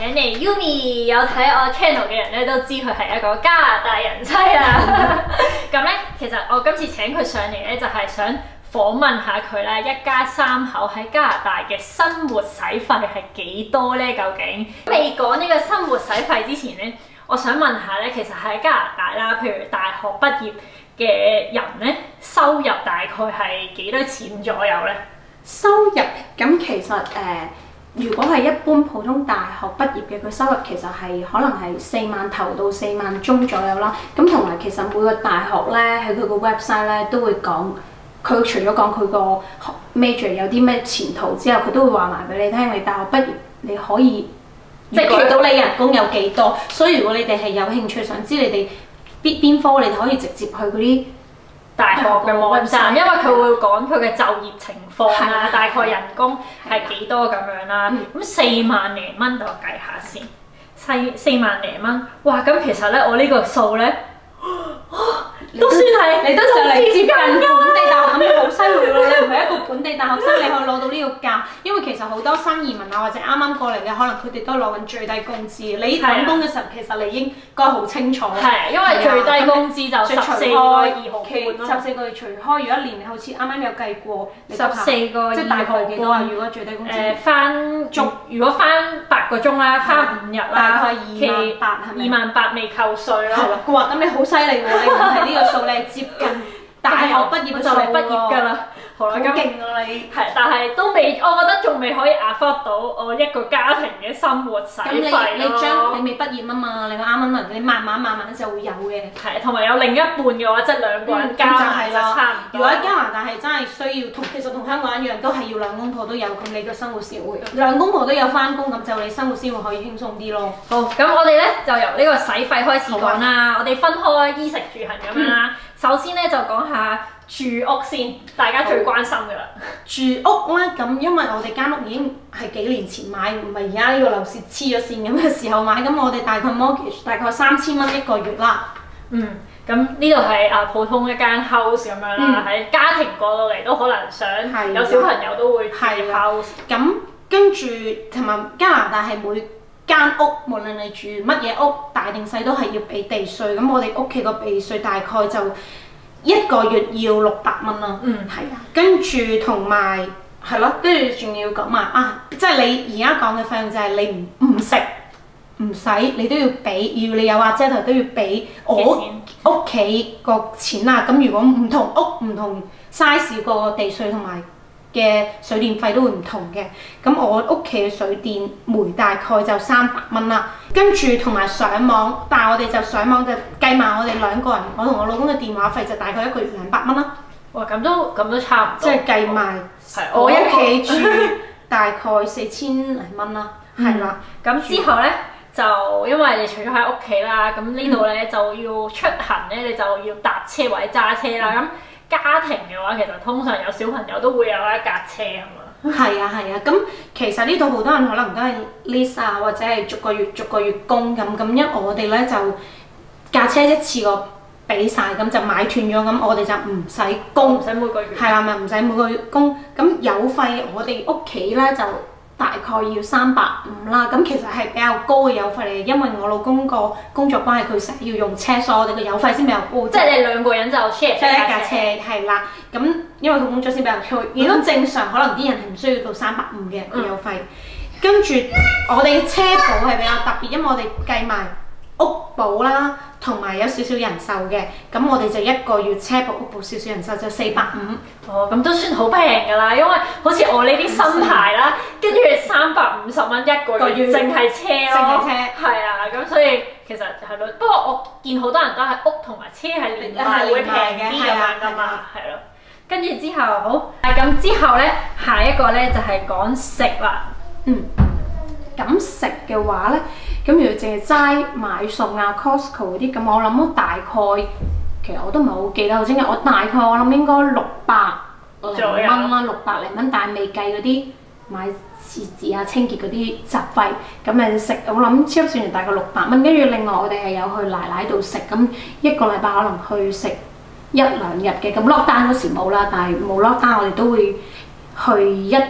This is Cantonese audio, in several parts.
請嚟 Yumi， 有睇我 channel 嘅人咧都知佢係一個加拿大人妻啦。咁咧，其實我今次請佢上嚟咧，就係想訪問下佢咧，一家三口喺加拿大嘅生活使費係幾多咧？究竟未講呢個生活使費之前咧，我想問下咧，其實喺加拿大啦，譬如大學畢業嘅人咧，收入大概係幾多錢左右咧？ 收入咁其實如果係一般普通大學畢業嘅，佢收入其實係可能係4萬頭到4萬中左右啦。咁同埋其實每個大學咧喺佢個 website 咧都會講，佢除咗講佢個 major 有啲咩前途之後，佢都會話埋俾你聽，你大學畢業你可以即係計到你人工有幾多。所以如果你哋係有興趣想知你哋邊科，你哋可以直接去嗰啲大學嘅網站，因為佢會講佢嘅就業情況啊，大概人工係幾多咁樣啦。咁4萬零蚊，等我計下先。4萬零蚊，哇！咁其實咧，我呢個數咧，都算係你都上嚟接近本地大學，咁你好犀利喎！你唔係一個本地大學生，你可以攞到呢個價。因為其實好多新移民啊，或者啱啱過嚟嘅，可能佢哋都攞緊最低工資。你揾工嘅時候，其實你應該好清楚。 係，因為最低工資就14個2毫半咯。 14個月除開，如果一年你好似啱啱有計過 ，14個即係大概幾多啊？如果最低工資如果翻8個鐘啦，翻5日啦， 大概2萬8係咪 ？2萬8未扣稅咯。 係啦，哇！咁你好犀利喎！你唔係呢個數，你係接近大學畢業嘅數就嚟畢業㗎啦。好啦， 咁勁啊你！ 係，但係都未，我覺得仲未可以 afford 到我一個家庭嘅生活使費咯。 咁你未畢業啊嘛，你啱啱你慢慢就會有嘅。 係，同埋有另一半嘅話，即係2個人加埋就差唔多。 如果喺加拿大係真係需要其實同香港一樣，都係要兩公婆都有，咁你嘅生活先會兩公婆都有翻工，咁就你生活先會可以輕鬆啲咯。 好，咁我哋咧就由呢個使費開始講啦。我哋分開衣食住行咁樣啦。首先咧就講下住屋先，大家最關心㗎啦。 住屋咧，咁因為我哋間屋已經係幾年前買，唔係而家呢個樓市黐咗線咁嘅時候買，咁我哋大概 mortgage 大概3000蚊一個月啦。 咁呢度係普通一間 house 咁樣啦，喺家庭過到嚟都可能想有小朋友都會住 house。 咁跟住同埋加拿大係每間屋，無論你住乜嘢屋，大定細都係要俾地稅。咁我哋屋企個地稅大概就一個月要600蚊啦。係啊。跟住同埋係咯，跟住仲要講埋啊，即係你而家講嘅費用就係你唔食唔使，你都要俾，要你有瓦遮頭都要俾我屋企個錢啦。咁如果唔同屋唔同 size 個地稅同埋嘅水電費都會唔同嘅，咁我屋企嘅水電煤大概就300蚊啦，跟住同埋上網，但係我哋就上網就計埋我哋2個人，我同我老公嘅電話費就大概一個月200蚊啦。 哇，咁都差唔多。 即係計埋我一企住大概4000零蚊啦，係啦。 咁之後咧就因為你除咗喺屋企啦，咁呢度咧就要出行咧，你就要搭車或者揸車啦。咁家庭嘅話，其實通常有小朋友都會有一架車係嘛？ 係啊，咁其實呢度好多人可能都係 lease 啊，或者係逐個月供咁。因為我哋咧就架車一次過俾晒，咁就買斷咗，咁我哋就唔使供， 唔使每個月。 係啦，咪唔使每個月供。咁油費我哋屋企咧就大概要350啦。咁其實係比較高嘅油費嚟，因為我老公個工作關係，佢成日要用車，所以我哋嘅油費先比較高。 即係你2個人就 share 一架車，係啦。咁因為佢工作先比較高，如果正常可能啲人係唔需要到350嘅個油費。跟住我哋嘅車保係比較特別，因為我哋計埋屋保啦，同埋有少少人壽嘅，咁我哋就一個月車保屋保少少人壽就450。 哦，咁都算好平㗎啦，因為好似我呢啲新牌啦，跟住350蚊一個月，淨係車咯。係啊，咁所以其實係咯。不過我見好多人都係屋同埋車係連埋會平啲咁樣㗎嘛，係咯。跟住之後好，咁之後咧，下一個咧就係講食啦。 咁食嘅話咧，咁如果淨係齋買餸啊 Costco 嗰啲，咁我諗大概，其實我都唔係好記得好清楚，我大概我諗應該600零蚊啦，600零蚊，但係未計嗰啲買廁紙啊、清潔嗰啲雜費，咁誒食我諗超級市場大概600蚊，跟住另外我哋係有去奶奶度食，咁一個禮拜可能去食1-2日嘅，咁 lockdown 嗰時冇啦，但係冇 lockdown我哋都會去1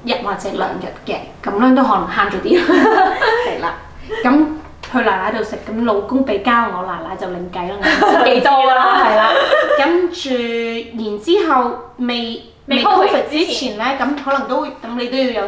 日或者2日嘅，咁樣都可能慳咗啲。係啦，咁去奶奶度食，咁老公俾交我奶奶就另計啦，我唔知幾多啦，係啦。跟住然之後未 Covid 之前咧，咁可能都會，咁你都要有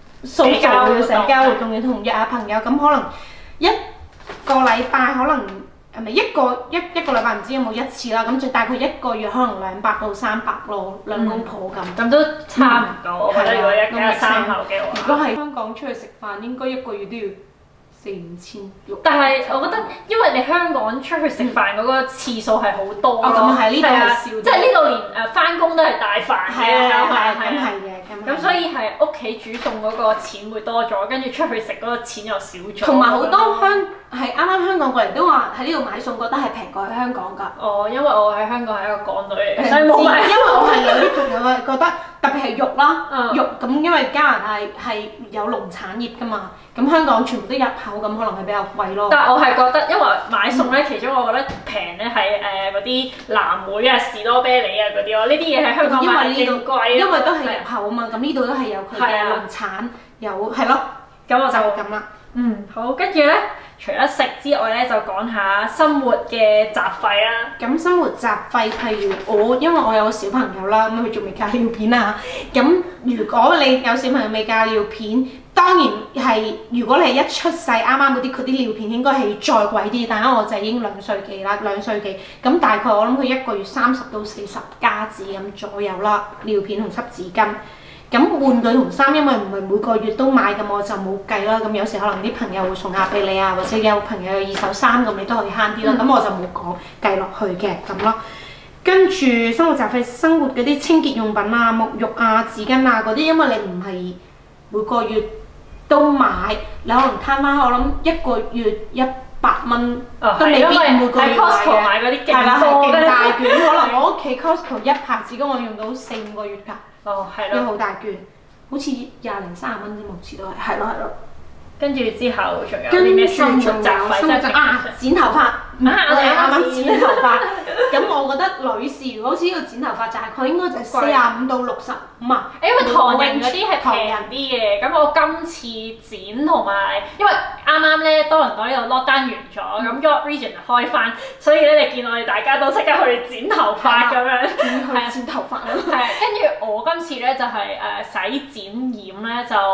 social要社交活動，要同約下朋友，咁可能一個禮拜可能係咪一個禮拜唔知有冇1次啦，咁就大概1個月可能200到300咯，兩公婆咁。 咁都差唔多，我覺得如果一家3口嘅話。 如果喺香港出去食飯，應該1個月都要4-5千。 但係我覺得，因為你香港出去食飯嗰個次數係好多咯， 咁係呢度係少， 即係呢度連返工都係帶飯嘅， 咁係嘅。 咁所以係屋企煮餸嗰個錢會多咗，跟住出去食嗰個錢又少咗。 同埋好多係啱啱香港過嚟都話喺呢度買餸，覺得係平過喺香港㗎。 哦，因為我喺香港係一個港女嚟嘅， 所以冇買。因為我係有啲朋友係覺得，特別係肉啦，肉咁，因為加拿大係有農產業㗎嘛，咁香港全部都入口，咁可能係比較貴咯。 但係我係覺得，因為買餸咧，其中我覺得平咧係嗰啲藍莓啊、士多啤梨啊嗰啲咯，呢啲嘢喺香港買係勁貴， 因為都係入口啊嘛，咁呢度都係有佢嘅農產，有係咯，咁我就咁啦。 好，跟住咧，除咗食之外咧，就講下生活嘅雜費啦。 咁生活雜費，譬如因為我有個小朋友啦，咁佢仲未戒尿片啊。咁如果你有小朋友未戒尿片，當然係如果你係一出世啱啱嗰啲尿片應該係再貴啲，但係我就已經2歲幾啦，2歲幾，咁大概我諗佢1個月30到40加紙咁左右啦，尿片同濕紙巾。咁玩具同衫，因為唔係每個月都買，咁我就冇計啦。咁有時可能啲朋友會送下俾你啊，或者有朋友有2手衫，咁你都可以慳啲啦。咁我就冇講計落去嘅咁咯。跟住生活雜費，生活嗰啲清潔用品啊、沐浴啊、紙巾啊嗰啲，因為你唔係每個月都買，你可能攤翻，我諗1個月100蚊都未必每個月買嘅。係啦，係勁大卷，可能我屋企 Costco 一排紙巾我用到4-5個月㗎。 哦，係咯， 有好大卷，好似20-30蚊啫，目前都係咯。 跟住之後仲有啲咩生活雜費？ 剪頭髮，我哋啱啱剪頭髮。咁我覺得女士如果好似呢個剪頭髮，大概應該就係45到65啊。 因為唐人嗰啲係平啲嘅，咁我今次剪同埋，因為啱啱咧多倫多呢度 lockdown 完咗，咁 York Region 開翻，所以咧你見我哋大家都即刻去剪頭髮咁樣， 去剪頭髮咯。 係，跟住我今次咧就係洗剪染咧就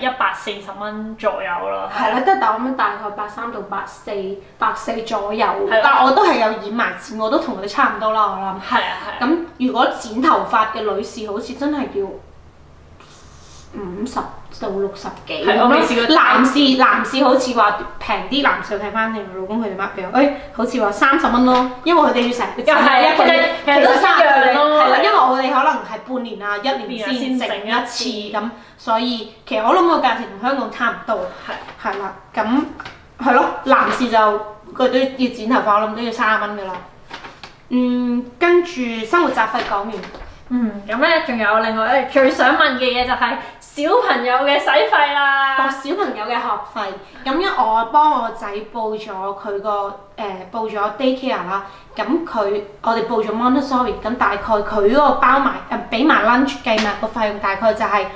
140蚊左右。 係啦，都係我諗大概83到84左右，但我都係有染埋剪，我都同佢差唔多啦，我諗。係啊。咁如果剪頭髮嘅女士，好似真係要50到60幾咁咯。男士好似話平啲，男士睇翻你老公佢哋 mark 俾我，好似話30蚊咯，因為佢哋要成日剪一個月，其實30咯。係啦，因為我哋可能係半年啊、1年先整一次咁。所以其實我諗個價錢同香港差唔多，係啦，咁係咯，男士就佢都要剪頭髮，我諗都要30蚊噶啦。跟住生活雜費講完， 咁咧仲有另外最想問嘅嘢就係小朋友嘅使費啦。 小朋友嘅學費，咁因為我幫我仔報咗佢個報咗 daycare 啦，咁我哋報咗 Montessori， 咁大概佢嗰個包埋俾埋 lunch 計埋個費用大概就係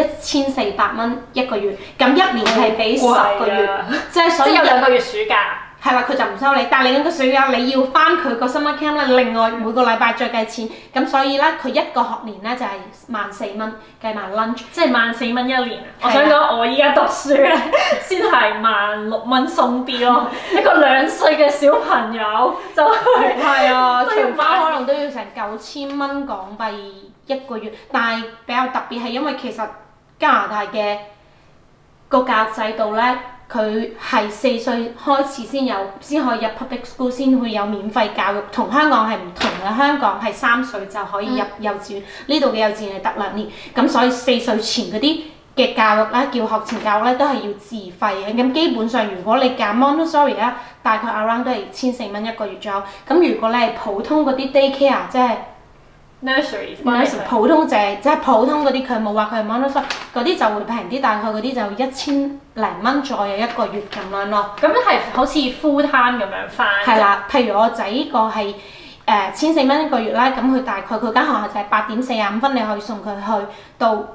1400蚊1個月，咁1年係俾10個月，即係所以有2個月暑假。 係啦，佢就唔收你，但係你嗰個暑假你要翻佢個 summer camp 咧，另外每個禮拜再計錢，咁所以咧佢1個學年咧就係14,000蚊，計埋 lunch， 即係14,000蚊1年。我想講我依家讀書咧，先係16,000蚊鬆啲咯，一個2歲嘅小朋友就係啊，全包可能都要成9,000蚊港幣1個月，但係比較特別係因為其實加拿大嘅個教育制度咧。佢係4歲開始先可以入 public school， 先會有免費教育，同香港係唔同嘅。香港係3歲就可以入幼稚園，呢度嘅幼稚園係得2年，咁所以4歲前嗰啲嘅教育咧，叫學前教育咧都係要自費嘅。咁基本上如果你揀 Montessori 咧，大概 around 都係1400蚊1個月左右。咁如果你係普通嗰啲 daycare， 即係 nursery 普通即係普通嗰啲，佢冇話佢係 Montessori 嗰啲就會平啲，大概嗰啲就1000零蚊左右1個月咁樣咯。 咁係好似 full time 咁樣翻。 係啦，譬如我仔呢個係1400蚊1個月啦，咁佢大概佢間學校就係8點45分，你可以送佢去到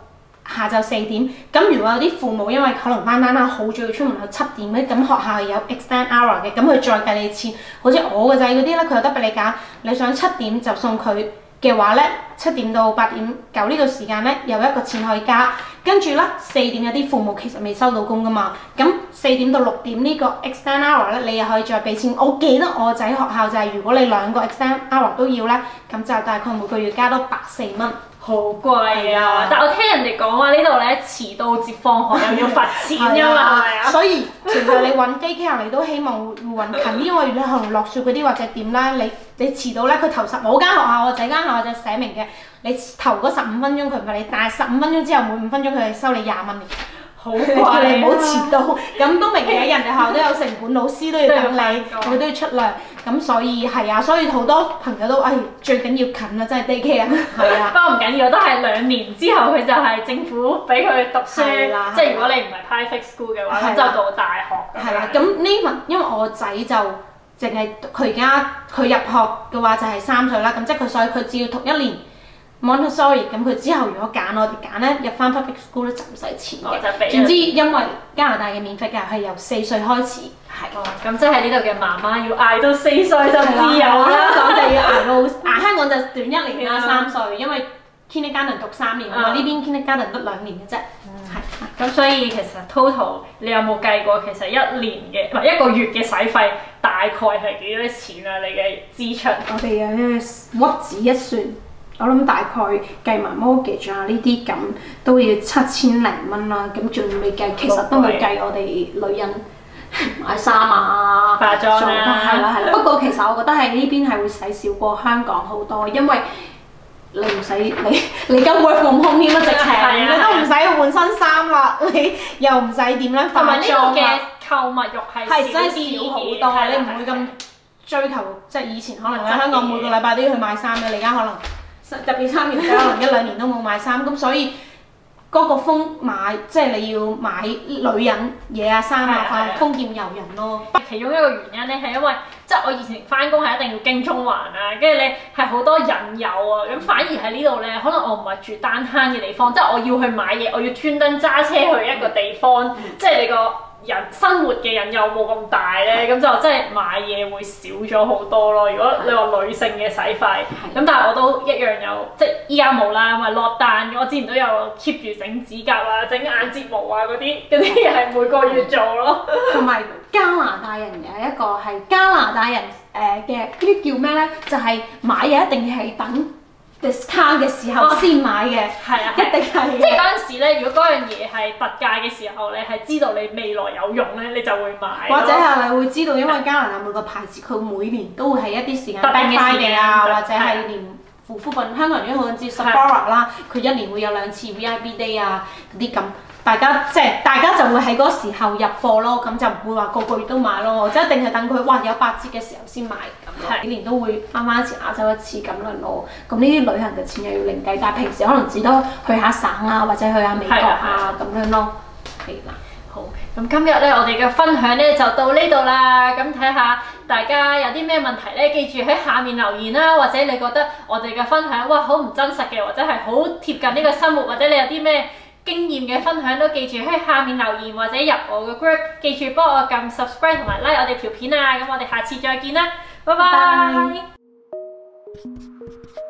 下晝4點。咁如果有啲父母因為可能單啦好早要出門口7點咧，咁學校有 extend hour 嘅，咁佢再計你錢。好似我個仔嗰啲咧，佢有得俾你揀，你想7點就送佢嘅話咧，7點到8點9呢個時間咧有一個錢可以加。跟住咧4點有啲父母其實未收到工噶嘛，咁4點到6點呢個 extend hour 咧，你又可以再俾錢。我記得我仔學校就係如果你2個 extend hour 都要咧，咁就大概每個月加多104蚊。 好貴啊！但我聽人哋講話呢度咧遲到接放學又要罰錢㗎嘛，係咪啊？ 所以其實你揾 daycare 你都希望會揾近啲，因為你可能落雪嗰啲或者點啦，你遲到咧，佢頭我間學校我仔間學校就寫明嘅，你頭嗰15分鐘佢唔罰你，但係15分鐘之後每5分鐘佢係收你20蚊嘅。 好貴啊！ 你唔好遲到，咁都明嘅，人哋學校都有成本，老師都要等你，佢都要出糧，咁所以係啊，所以好多朋友都最緊要近啦，真係 daycare 係啊。 不過唔緊要，都係2年之後佢就係政府俾佢讀書，即係如果你唔係 private school 嘅話，咁就到大學。 係啦，咁呢份因為我仔就淨係佢而家佢入學嘅話就係3歲啦，咁即係所以佢只要讀1年。Montessori 咁佢之後如果我哋揀咧入翻 public school 咧就唔使錢嘅，總之因為加拿大嘅免費教育係由4歲開始，係。 咁即係呢度嘅媽媽要捱到4歲就自由啦， 香港就要捱到香港就短1年啦3歲，因為 kindergarten 讀3年，我呢邊 kindergarten 得2年嘅啫。 係。咁所以其實 total 你有冇計過其實1年嘅唔係1個月嘅使費大概係幾多錢啊？你嘅支出？ 我哋屈指一算。我諗大概計埋 mortgage 啊呢啲咁都要7000零蚊啦，咁仲未計，其實都冇計我哋女人買衫啊、 化妝啊， 係啦。不過其實我覺得喺呢邊係會使少過香港好多，因為你唔使你根本 work from home 添啦，直情你都唔使換新衫啦，你又唔使點樣化妝啊。 嘅購物欲係真係少好多，你唔會咁追求，即係以前可能喺香港每個禮拜都要去買衫嘅，你而家可能。特別3年仔可能1-2年都冇買衫，咁所以嗰個風買即係你要買女人嘢啊衫啊，豐儉由人咯。 其中一個原因咧係因為即係我以前翻工係一定要經中環啊，跟住你係好多引誘啊，咁反而喺呢度咧，可能我唔係住單攤嘅地方，即係我要去買嘢，我要專登揸車去一個地方，即係你個生活嘅引誘冇咁大咧，咁就真係買嘢會少咗好多咯。如果你話女性嘅使費，咁但係我都一樣有，即係依家冇啦，因為落單。我之前都有 keep 住整指甲啊、整眼睫毛啊嗰啲嘢係每個月做咯。 同埋加拿大人有一個係加拿大人嘅嗰啲叫咩咧？就係買嘢一定係等discount 嘅時候先買嘅， 係啊， 一定係。 即係嗰陣時咧，如果嗰樣嘢係特價嘅時候，你係知道你未來有用咧，你就會買。 或者係你會知道，因為加拿大每個牌子佢每年都會係一啲時間 Black Friday 啊，或者係連護膚品，香港人已經好知 Sephora 啦，佢1年會有2次 VIP Day 啊嗰啲咁。大家就會喺嗰時候入貨咯，咁就唔會話個個月都買咯，即係一定係等佢有8折嘅時候先買咁。幾年都會翻一次亞洲一次咁樣咯。咁呢啲旅行嘅錢又要另計，但係平時可能只多去下省啊，或者去下美國啊咁樣咯。係啦。 好，咁今日咧我哋嘅分享咧就到呢度啦。咁睇下大家有啲咩問題咧，記住喺下面留言啦。或者你覺得我哋嘅分享好唔真實嘅，或者係好貼近呢個生活，或者你有啲咩經驗嘅分享都記住喺下面留言或者入我嘅 group， 記住幫我撳 subscribe 同埋 like 我哋條片啊！咁我哋下次再見啦，拜拜。